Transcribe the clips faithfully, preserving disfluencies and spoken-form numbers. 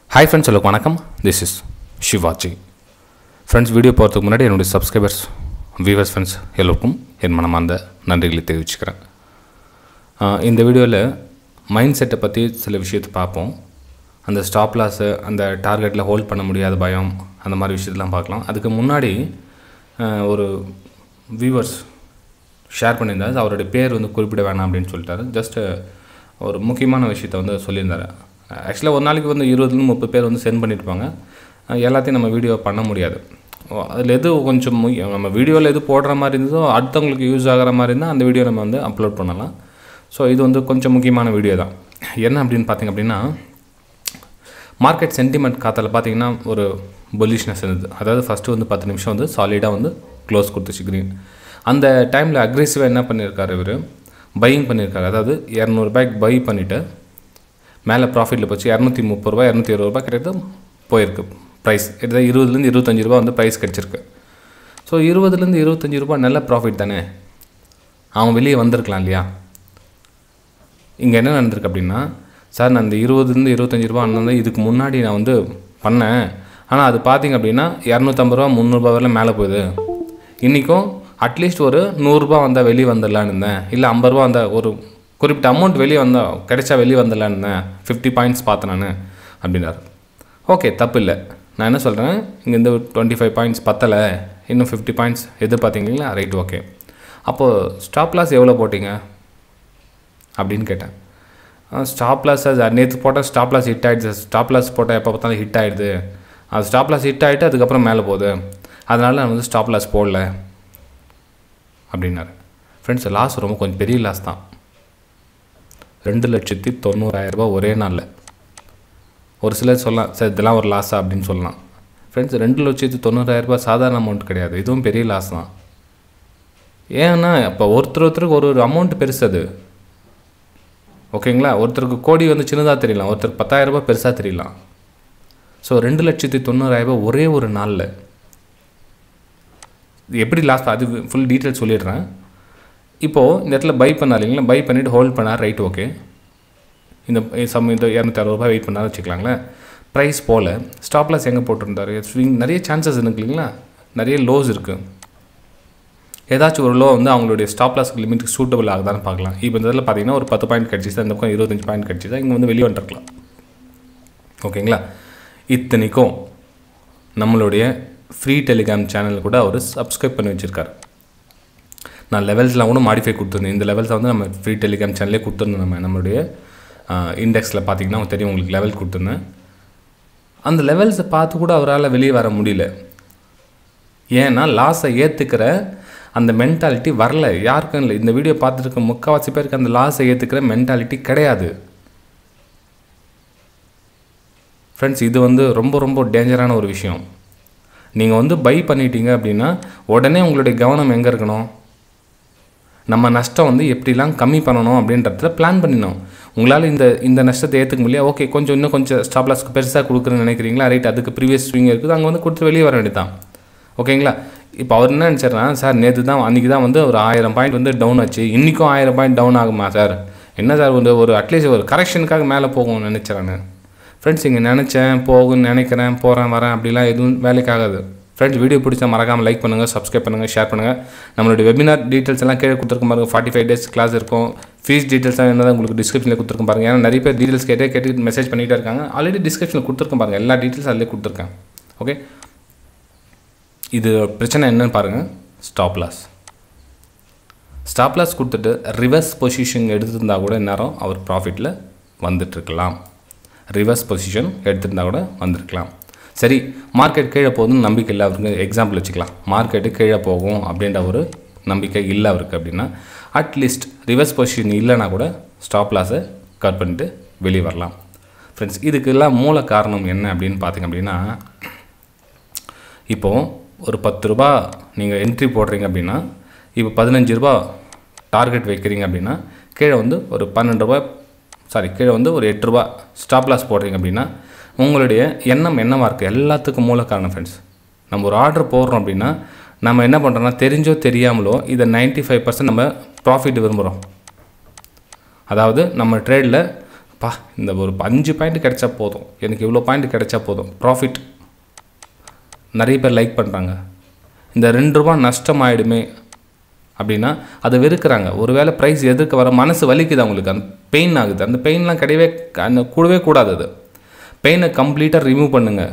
Hi friends, hello, vanakkam. This is Shivaji. Friends, video போறதுக்கு முன்னாடி என்னோட subscribers, viewers friends எல்லாருக்கும் என் மனமார்ந்த நன்றிகளை தெரிவிச்சுக்கிறேன். இந்த வீடியோல மைண்ட் செட்டை பத்தி சில விஷயத்தை பார்ப்போம். அந்த ஸ்டாப் லாஸ், அந்த டார்கெட்ல ஹோல்ட் பண்ண முடியாத பயம், அந்த மாதிரி விஷயத்தெல்லாம் பார்க்கலாம். அதுக்கு முன்னாடி ஒரு viewers ஷேர் பண்ணியிருந்தாரு. அவருடைய பேர் வந்து குறிப்பிட வேணாம் அப்படின்னு சொல்லிட்டாரு. ஜஸ்ட் ஒரு முக்கியமான விஷயத்தை வந்து சொல்லியிருந்தாரு. ஆக்சுவலாக ஒரு நாளைக்கு வந்து இருபதுலேருந்து முப்பது பேர் வந்து சென்ட் பண்ணியிருப்பாங்க. எல்லாத்தையும் நம்ம வீடியோ பண்ண முடியாது. அதில் எது கொஞ்சம் நம்ம வீடியோவில் எது போடுற மாதிரி இருந்ததோ அடுத்தவங்களுக்கு யூஸ் ஆகிற மாதிரி இருந்தால் அந்த வீடியோ நம்ம வந்து அப்லோட் பண்ணலாம். ஸோ இது வந்து கொஞ்சம் முக்கியமான வீடியோ தான். என்ன அப்படின்னு பார்த்திங்க அப்படின்னா, மார்க்கெட் சென்டிமெண்ட் காத்தால் பார்த்திங்கன்னா ஒரு புல்லிஷ்னஸ் இருந்தது. அதாவது ஃபஸ்ட்டு வந்து பத்து நிமிஷம் வந்து சாலிடாக வந்து க்ளோஸ் கொடுத்துச்சு க்ரீன். அந்த டைமில் அக்ரெசிவாக என்ன பண்ணியிருக்காரு, இவர் பையிங் பண்ணியிருக்காரு. அதாவது இரநூறுபாய்க்கு பை பண்ணிவிட்டு மேலே ப்ராஃபிட்டில் போச்சு. இரநூத்தி முப்பது ரூபா இரநூத்தி இருபது ரூபா கிட்ட போயிருக்கு ப்ரைஸ். கிட்டத்தட்ட இருபதுலேருந்து இருபத்தஞ்சி ரூபா வந்து ப்ரைஸ் கிடச்சிருக்கு. ஸோ இருபதுலேருந்து இருபத்தஞ்சி ரூபா நல்ல ப்ராஃபிட் தானே. அவன் வெளியே வந்திருக்கலாம் இல்லையா. இங்கே என்ன நடந்திருக்கு அப்படின்னா, சார் நான் இந்த இருபதுலேருந்து இருபத்தஞ்சி ரூபா அண்ணன் இதுக்கு முன்னாடி நான் வந்து பண்ணேன், ஆனால் அது பார்த்திங்க அப்படின்னா இரநூத்தம்பது ரூபா முந்நூறுபா வரல மேலே போகுது. இன்றைக்கும் அட்லீஸ்ட் ஒரு நூறுரூபா வந்தால் வெளியே வந்துடலான்னு இருந்தேன், இல்லை ஐம்பது ரூபா வந்தால் ஒரு குறிப்பிட்ட அமௌண்ட் வெளியே வந்தால் கிடைச்சா வெளியே வந்துடலான்னு இருந்தேன், ஃபிஃப்டி பாயிண்ட்ஸ் பார்த்தேன் நான் அப்படின்னாரு. ஓகே, தப்பு இல்லை. நான் என்ன சொல்கிறேன், இங்கே இந்த டுவெண்ட்டி ஃபைவ் பாயிண்ட்ஸ் பத்தலை, இன்னும் ஃபிஃப்டி பாயிண்ட்ஸ் எதிர்பார்த்தீங்களா, ரைட், ஓகே. அப்போது ஸ்டாப் லாஸ் எவ்வளோ போட்டிங்க அப்படின்னு கேட்டேன். ஸ்டாப் லாஸ் அது நேற்று போட்டால் ஸ்டாப் லாஸ் ஹிட் ஆகிடுது, ஸ்டாப் லாஸ் போட்டால் எப்போ பார்த்தாலும் ஹிட் ஆகிடுது, அது ஸ்டாப் லாஸ் ஹிட் ஆகிட்டு அதுக்கப்புறம் மேலே போகுது, அதனால் நான் வந்து ஸ்டாப் லாஸ் போடல அப்படின்னாரு. ஃப்ரெண்ட்ஸ், லாஸ் ரொம்ப கொஞ்சம் பெரிய லாஸ் தான். ரெண்டு லட்சத்தி தொண்ணூறாயிரரூபா ஒரே நாளில். ஒரு சிலர் சொல்லலாம், சார் இதெல்லாம் ஒரு லாஸா அப்படின்னு சொல்லலாம். ஃப்ரெண்ட்ஸ், ரெண்டு லட்சத்தி தொண்ணூறாயிரரூபா சாதாரண அமௌண்ட் கிடையாது, இதுவும் பெரிய லாஸ் தான். ஏன்னா இப்போ ஒருத்தர் ஒருத்தருக்கு ஒரு ஒரு அமௌண்ட் பெருசு அது, ஓகேங்களா. ஒருத்தருக்கு கோடி வந்து சின்னதாக தெரியலாம், ஒருத்தருக்கு பத்தாயிரரூபா பெருசாக தெரியலாம். ஸோ ரெண்டு லட்சத்தி தொண்ணூறாயிரரூபா ஒரே ஒரு நாளில் எப்படி லாஸ், அது ஃபுல் டீட்டெயில் சொல்லிடுறேன். இப்போது இந்த இடத்துல பை பண்ணார் இல்லைங்களா, பை பண்ணிவிட்டு ஹோல்ட் பண்ணார், ரைட், ஓகே. இந்த சம் இந்த இரநூத்தி அறுபது ரூபாய் வெயிட் பண்ணார் வச்சுக்கலாங்களேன். ப்ரைஸ் போல் ஸ்டாப் லாஸ் எங்கே போட்டிருந்தார், ஸ்விங் நிறைய சான்சஸ் இருக்குது இல்லைங்களா, நிறைய லோஸ் இருக்குது. ஏதாச்சும் ஒரு லோ வந்து அவங்களுடைய ஸ்டாப் லாஸ்க்கு லிமிட்டுக்கு சூட்டபிள் ஆகுதான்னு பார்க்கலாம். இப்போ இந்த இதில் பார்த்தீங்கன்னா ஒரு பத்து பாயிண்ட் கிடச்சிச்சு, அந்த பக்கம் இருபத்தஞ்சி பாயிண்ட் கிடச்சிச்சு, இங்கே வந்து வெளியே வந்துருக்கலாம், ஓகேங்களா. இத்தனைக்கும் நம்மளுடைய ஃப்ரீ டெலிகிராம் சேனல் கூட அவர் சப்ஸ்கிரைப் பண்ணி வச்சுருக்காரு. நான் லெவல்ஸ்லாம் கூட மாடிஃபை கொடுத்துருந்தேன். இந்த லெவல்ஸை வந்து நம்ம ஃப்ரீ டெலிகிராம் சேனலே கொடுத்துருந்தோம். நம்ம நம்மளுடைய இண்டெக்ஸில் பார்த்திங்கன்னா தெரியும் உங்களுக்கு, லெவல் கொடுத்துருந்தேன். அந்த லெவல்ஸை பார்த்து கூட அவரால் வெளியே வர முடியல. ஏன்னா லாஸை ஏற்றுக்கிற அந்த மென்டாலிட்டி வரல, யாருக்கும் இல்லை. இந்த வீடியோ பார்த்துருக்க முக்கால்வாசி பேருக்கு அந்த லாஸை ஏற்றுக்கிற மென்டாலிட்டி கிடையாது. ஃப்ரெண்ட்ஸ், இது வந்து ரொம்ப ரொம்ப டேஞ்சரான ஒரு விஷயம். நீங்கள் வந்து பை பண்ணிட்டீங்க அப்படின்னா உடனே உங்களுடைய கவனம் எங்கே இருக்கணும், நம்ம நஷ்டம் வந்து எப்படிலாம் கம்மி பண்ணணும் அப்படின்றத பிளான் பண்ணிடணும். உங்களால் இந்த இந்த நஷ்டத்தை ஏற்றுக்க முடியல, ஓகே, கொஞ்சம் இன்னும் கொஞ்சம் ஸ்டாப் லாஸ்க்கு பெருசாக கொடுக்குறேன்னு நினைக்கிறீங்களா, ரைட், அதுக்கு ப்ரீவியஸ் ஸ்விங் இருக்குது, அங்கே வந்து கொடுத்து வெளியே வர வேண்டியதான், ஓகேங்களா. இப்போ அவர் என்ன நினச்சிட்றா, சார் நேற்று தான் அன்றைக்கி தான் வந்து ஒரு ஆயிரம் பாயிண்ட் வந்து டவுன் ஆச்சு, இன்றைக்கும் ஆயிரம் பாயிண்ட் டவுன் ஆகுமா சார், என்ன சார் வந்து ஒரு அட்லீஸ்ட் ஒரு கரெக்ஷனுக்காக மேலே போகும்னு நினச்சிட்றானு. ஃப்ரெண்ட்ஸ், இங்கே நினச்சேன் போகுன்னு நினைக்கிறேன் போகிறேன் வரேன் அப்படிலாம் எதுவும் வேலைக்காகாது. ஃப்ரெண்ட்ஸ், வீடியோ பிடிச்சா மறக்காமல் லைக் பண்ணுங்கள், சப்ஸ்கிரைப் பண்ணுங்கள், ஷேர் பண்ணுங்கள். நம்மளுடைய வெபினார் டீட்டெயில்ஸ் எல்லாம் கீழே கொடுத்துருக்கும் பாருங்கள். ஃபார்ட்டி ஃபைவ் டேஸ் கிளாஸ் இருக்கும். ஃபீஸ் டீட்டெயில்ஸாக என்ன உங்களுக்கு டிஸ்கிரிப்ஷனில் கொடுத்துருக்கும் பாருங்கள். ஏன்னா நிறைய பேர் டீட்டெயில்ஸ் கேட்டே கேட்டு மெசேஜ் பண்ணிகிட்டே இருக்காங்க. ஆல்ரெடி டிஸ்கிரிப்ஷனில் கொடுத்துருக்கும் பாருங்கள், எல்லா டீட்டெயில்ஸ் அதிலே கொடுத்துருக்கேன், ஓகே. இது பிரச்சனை என்னன்னு பாருங்கள், ஸ்டாப் லாஸ். ஸ்டாப் லாஸ் கொடுத்துட்டு ரிவர்ஸ் பொசிஷன் எடுத்துருந்தா கூட நேரம் அவர் ப்ராஃபிட்டில் வந்துட்டுருக்கலாம். ரிவர்ஸ் பொசிஷன் எடுத்துருந்தா கூட வந்திருக்கலாம். சரி, மார்க்கெட் கீழே போகுதுன்னு நம்பிக்கை இல்லை அவருக்கு, எக்ஸாம்பிள் வச்சுக்கலாம். மார்க்கெட்டு கீழே போகும் அப்படின்ற ஒரு நம்பிக்கை இல்லை அவருக்கு அப்படின்னா, அட்லீஸ்ட் ரிவர்ஸ் பொசிஷன் இல்லைனா கூட ஸ்டாப் லாஸை கட் பண்ணிட்டு வெளியே வரலாம். ஃப்ரெண்ட்ஸ், இதுக்கெல்லாம் மூல காரணம் என்ன அப்படின்னு பார்த்திங்க அப்படின்னா, இப்போது ஒரு பத்து ரூபா நீங்கள் என்ட்ரி போடுறீங்க அப்படின்னா, இப்போ பதினஞ்சு ரூபா டார்கெட் வைக்கிறீங்க அப்படின்னா, கீழே வந்து ஒரு பன்னெண்டு ரூபா சாரி கீழே வந்து ஒரு எட்டு ரூபா ஸ்டாப் லாஸ் போடுறீங்க அப்படின்னா, உங்களுடைய எண்ணம் என்னவாக இருக்குது, எல்லாத்துக்கும் மூல காரணம். ஃப்ரெண்ட்ஸ், நம்ம ஒரு ஆர்டர் போடுறோம் அப்படின்னா நம்ம என்ன பண்ணுறோன்னா, தெரிஞ்சோ தெரியாமலோ இதை நைன்ட்டி ஃபைவ் பர்சன்ட் நம்ம ப்ராஃபிட் விரும்புகிறோம். அதாவது நம்ம ட்ரேடில் பா இந்த ஒரு அஞ்சு பாயிண்ட் கிடைச்சா போதும், எனக்கு இவ்வளோ பாயிண்ட் கிடைச்சா போதும், ப்ராஃபிட் நிறைய பேர் லைக் பண்ணுறாங்க, இந்த ரெண்டு ரூபா நஷ்டம் ஆகிடுமே அப்படின்னா அதை வெறுக்கிறாங்க. ஒரு வேளை ப்ரைஸ் எதிர்க்க வர மனசு வலிக்குது அவங்களுக்கு, அந்த பெயின் ஆகுது. அந்த பெயின்லாம் கிடையவே அந்த கூடவே கூடாது. அது பெயினை கம்ப்ளீட்டாக ரிமூவ் பண்ணுங்கள்.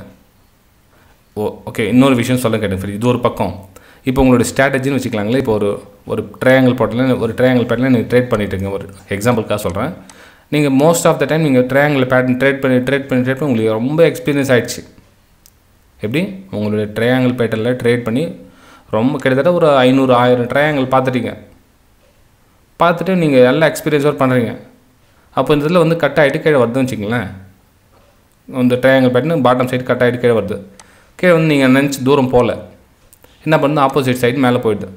ஓ ஓகே, இன்னொரு விஷயம் சொல்ல கேட்டேன். இது ஒரு பக்கம். இப்போ உங்களுடைய ஸ்ட்ராட்டஜின்னு வச்சுக்கலாங்களே. இப்போ ஒரு ஒரு ட்ரையாங்கிள் பேட்டர்னில் ஒரு ட்ரையாங்கிள் பேட்டர்னில் நீங்கள் ட்ரேட் பண்ணிட்டுருங்க. ஒரு எக்ஸாம்பிளுக்காக சொல்கிறேன். நீங்கள் மோஸ்ட் ஆஃப் த டைம் நீங்கள் ட்ரையாங்கிள் பேட்டர்ன் ட்ரேட் பண்ணி ட்ரேட் பண்ணி ட்ரேட் பண்ணி உங்களுக்கு ரொம்ப எக்ஸ்பீரியன்ஸ் ஆகிடுச்சு. எப்படி உங்களுடைய ட்ரையாங்கிள் பேட்டர்னில் ட்ரேட் பண்ணி ரொம்ப கிட்டத்தட்ட ஒரு ஐநூறு ஆயிரம் ட்ரையாங்கிள் பார்த்துட்டீங்க. பார்த்துட்டு நீங்கள் நல்லா எக்ஸ்பீரியன்ஸோடு பண்ணுறீங்க. அப்போ இந்த இதில் வந்து கட் ஆகிட்டு கீழே வருதுன்னு வச்சுங்களேன். இந்த triangle pattern bottom side cut ஆகிட்டு கீழே வருது. கீழே வந்து நீங்கள் நினச்சி தூரம் போகல, என்ன பண்ணுது, ஆப்போசிட் சைடு மேலே போயிடுது.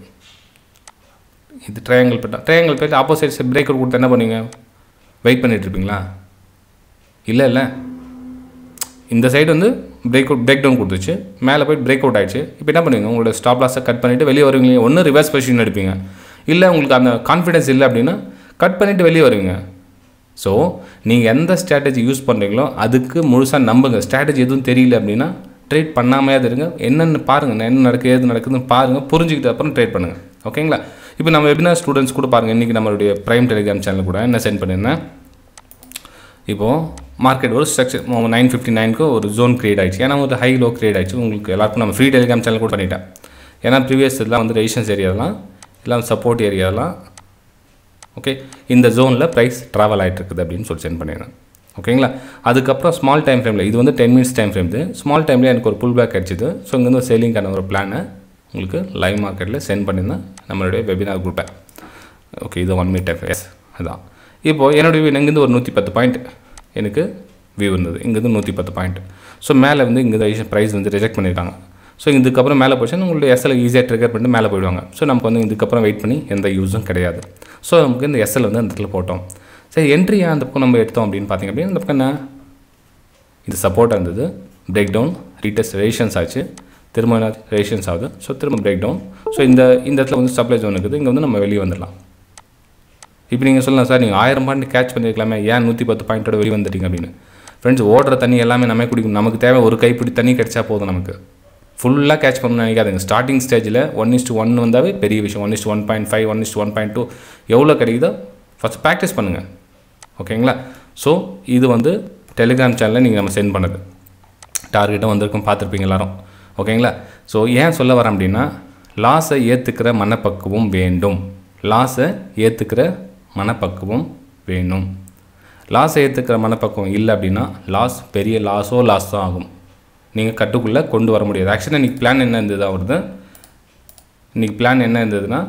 இது triangle pattern. Triangle pattern opposite side break out கொடுத்து என்ன பண்ணுவீங்க, வெயிட் பண்ணிகிட்ருப்பீங்களா? இல்லை இல்லை, இந்த சைடு வந்து பிரேக் அவுட் பிரேக் டவுன் கொடுத்துச்சு, மேலே போய்ட்டு பிரேக் அவுட் ஆகிடுச்சு. இப்போ என்ன பண்ணுவீங்க, உங்களோட ஸ்டாப் லாஸை கட் பண்ணிவிட்டு வெளியே வருவீங்க. ஒன்று ரிவர்ஸ் பொசிஷன் எடுப்பீங்க, இல்லை உங்களுக்கு அந்த கான்ஃபிடன்ஸ் இல்லை அப்படின்னா கட் பண்ணிவிட்டு வெளியே வருவீங்க. ஸோ நீங்கள் எந்த ஸ்ட்ராட்டஜி யூஸ் பண்ணுறீங்களோ அதுக்கு முழுசாக நம்புங்க. ஸ்ட்ராட்டஜி எதுவும் தெரியல அப்படின்னா ட்ரேட் பண்ணாமையாக இருங்க. என்னென்னு பாருங்கள், என்ன நடக்குது ஏது நடக்குதுன்னு பாருங்கள், புரிஞ்சுக்கிட்ட அப்புறம் ட்ரேட் பண்ணுங்கள். ஓகேங்களா? இப்போ நம்ம வெபினார் ஸ்டூடெண்ட்ஸ் கூட பாருங்கள், இன்றைக்கி நம்மளுடைய ப்ரைம் டெலிகிராம் சேனல் கூட என்ன சென்ட் பண்ணியிருந்தேன். இப்போது மார்க்கெட் ஒரு ஸ்ட்ரக்சர் நைன் ஃபிஃப்டி நைனுக்கு ஒரு ஜோன் க்ரியேட் ஆகிடுச்சு. ஏன்னா ஒரு ஹை லோ க்ரியேட் ஆகிடுச்சு. உங்களுக்கு எல்லாருக்கும் நம்ம ஃப்ரீ டெலிகிராம் சேனல் கூட பண்ணிட்டேன். ஏன்னா ப்ரீவியஸ் இதெல்லாம் வந்து ரெசிஸ்டன்ஸ் ஏரியாலாம் எல்லாம் சப்போர்ட் ஏரியாலாம் ஓகே இந்த ஜோனில் ப்ரைஸ் ட்ராவல் ஆகிட்டு இருக்குது அப்படின்னு சொல்லி சென்ட் பண்ணிடுறேன். ஓகேங்களா? அதுக்கப்புறம் ஸ்மால் டைம் ஃப்ரேமில் இது வந்து டென் மினிட்ஸ் டைம் ஃப்ரேம். இது ஸ்மால் டைமில் எனக்கு ஒரு புல் பேக் கிடச்சிது. ஸோ இங்கேருந்து சேலிங்கான ஒரு பிளானை உங்களுக்கு லைவ் மார்க்கெட்டில் சென்ட் பண்ணியிருந்தேன் நம்மளுடைய வெபினார் குரூப்பை. ஓகே, இது ஒன் மினிட் டைம் எஸ் அதுதான். இப்போது என்னுடைய இங்கேருந்து ஒரு நூற்றி பத்து பாயிண்ட் எனக்கு வியூ இருந்தது. இங்கேருந்து நூற்றி பத்து பாயிண்ட். ஸோ மேலே வந்து இங்கே ப்ரைஸ் வந்து ரிஜெக்ட் பண்ணியிருக்காங்க. ஸோ இதுக்கப்புறம் மேலே போச்சுன்னா உங்களுடைய எஸ்எல் ஈஸியாக ட்ரிகர் பண்ணிட்டு மேலே போயிடுவாங்க. ஸோ நமக்கு வந்து இதுக்கப்புறம் வெயிட் பண்ணி எந்த யூஸும் கிடையாது. ஸோ நமக்கு இந்த எஸ்எல் வந்து அந்த இடத்துல போட்டோம். சரி, என்ட்ரியா அந்த பக்கம் நம்ம எடுத்தோம் அப்படின்னு பார்த்திங்க அப்படின்னா இந்த பக்கம் என்ன, இது சப்போர்ட்டாக இருந்தது, பிரேக் டவுன், ரீடெஸ்ட் ரேஷன்ஸ் ஆச்சு, திரும்ப என்ன ரேஷன்ஸ் ஆகுது. ஸோ திரும்ப பிரேக் டவுன். ஸோ இந்த இந்த இடத்துல வந்து சப்ளை ஜோன் இருக்குது. இங்கே வந்து நம்ம வெளியே வந்துடலாம். இப்போ நீங்கள் சொல்லலாம், சார் நீங்கள் ஆயிரம் பாயிண்ட் கேட்ச் பண்ணியிருக்கலாமே, ஏன் நூற்றி பத்து பாயிண்ட்டோட வெளியே வந்துட்டீங்க அப்படின்னு. ஃப்ரெண்ட்ஸ், ஓடுற தண்ணி எல்லாமே நம்ம குடிக்கணும். நமக்கு தேவை ஒரு கைப்பிடி தண்ணி கிடைச்சா போதும். நமக்கு ஃபுல்லாக கேட்ச் பண்ணணும்னு நினைக்காதுங்க. ஸ்டார்டிங் ஸ்டேஜில் ஒன் இஸ்ட்டு ஒன் வந்தாவே பெரிய விஷயம். One is to one point five one is to one point two எவ்வளோ கிடைக்குதோ ஃபஸ்ட் ப்ராக்டிஸ் பண்ணுங்கள். ஓகேங்களா? ஸோ இது வந்து டெலிகிராம் சேனலில் நீங்கள் நம்ம சென்ட் பண்ணது டார்கெட்டும் வந்திருக்கும், பார்த்துருப்பீங்க எல்லோரும். ஓகேங்களா? ஸோ ஏன் சொல்ல வரேன் அப்படின்னா, லாஸை ஏற்றுக்கிற மனப்பக்குவம் வேண்டும். லாஸை ஏற்றுக்கிற மனப்பக்குவம் வேணும். லாஸை ஏற்றுக்கிற மனப்பக்குவம் இல்லை அப்படின்னா லாஸ் பெரிய லாஸோ லாஸ் தான் ஆகும். நீங்கள் கட்டுக்குள்ளே கொண்டு வர முடியாது. ஆக்சுவலாக இன்றைக்கி பிளான் என்ன இருந்தது வருது இன்றைக்கி பிளான் என்ன இருந்ததுன்னா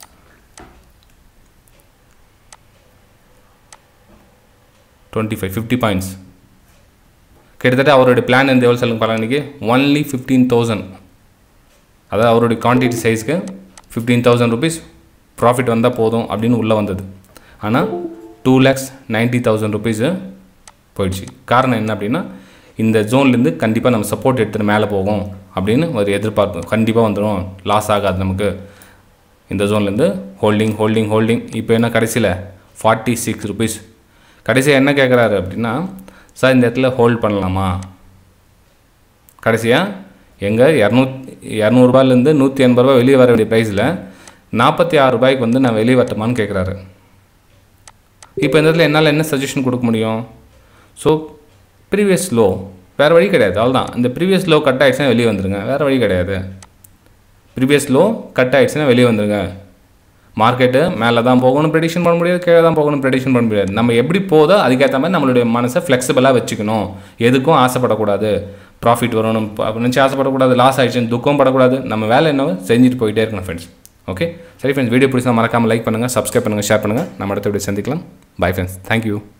டுவெண்ட்டி ஃபைவ் ஃபிஃப்டி பாயிண்ட்ஸ் கிட்டத்தட்ட அவருடைய பிளான் இருந்து எவ்வளோ சொல்லுங்க பாருங்க. இன்றைக்கி ஒன்லி ஃபிஃப்டீன் தௌசண்ட் அதாவது அவருடைய குவான்டிட்டி சைஸ்க்கு ஃபிஃப்டீன் தௌசண்ட் ருபீஸ் ப்ராஃபிட் வந்தால் போதும் அப்படின்னு உள்ளே வந்தது. ஆனால் two lakhs ninety thousand rupees போயிடுச்சு. காரணம் என்ன அப்படின்னா, இந்த ஜோன்லேருந்து கண்டிப்பாக நம்ம சப்போர்ட் எடுத்துகிட்டு மேலே போகும் அப்படின்னு ஒரு எதிர்பார்ப்பு கண்டிப்பாக வந்துடும். லாஸ் ஆகாது நமக்கு. இந்த ஜோன்லேருந்து ஹோல்டிங் ஹோல்டிங் ஹோல்டிங் இப்போ என்ன கடைசியில் ஃபார்ட்டி சிக்ஸ் ருபீஸ். கடைசியாக என்ன கேட்குறாரு அப்படின்னா, சார் இந்த இடத்துல ஹோல்ட் பண்ணலாமா? கடைசியாக எங்கள் இரநூத் இரநூறுபாலேருந்து நூற்றி எண்பது ரூபா வெளியே வர வேண்டிய ப்ரைஸில் நாற்பத்தி ஆறு ரூபாய்க்கு வந்து நான் வெளியே வரட்டுமான்னு கேட்குறாரு. இப்போ இந்த இடத்துல என்னால் என்ன சஜஷன் கொடுக்க முடியும்? ஸோ ப்ரீவியஸ் லோ வேறு வழி கிடையாது. அவ்வளோதான். இந்த ப்ரீவியஸ் லோ கட் ஆகிடுச்சுன்னா வெளியே வந்துடுங்க. வேறு வழி கிடையாது. ப்ரீவியஸ் லோ கட் ஆகிடுச்சுன்னா வெளியே வந்துடுங்க. மார்க்கெட்டு மேலே தான் போகணும் ப்ரெடிக்ஷன் பண்ண முடியாது, கீழே தான் போகணும் ப்ரெடிக்ஷன் பண்ண முடியாது. நம்ம எப்படி போதோ அதுக்கேற்ற மாதிரி நம்மளுடைய மனசை ஃப்ளெக்சிபிளாக வச்சுக்கணும். எதுக்கும் ஆசைப்படக்கூடாது. ப்ராஃபிட் வரணும் நினச்சி ஆசைப்படக்கூடாது. லாஸ் ஆகிடுச்சுன்னு துக்கம் படக்கூடாது. நம்ம வேலை என்னவோ செஞ்சுட்டு போயிட்டே இருக்கணும் ஃப்ரெண்ட்ஸ். ஓகே, சரி ஃப்ரெண்ட்ஸ், வீடியோ பிடிச்சா மறக்காமல் லைக் பண்ணுங்கள், சப்ஸ்கிரைப் பண்ணுங்கள், ஷேர் பண்ணுங்கள். நம்ம அடுத்த வீடியோ சந்திக்கலாம். Bye friends, thank you.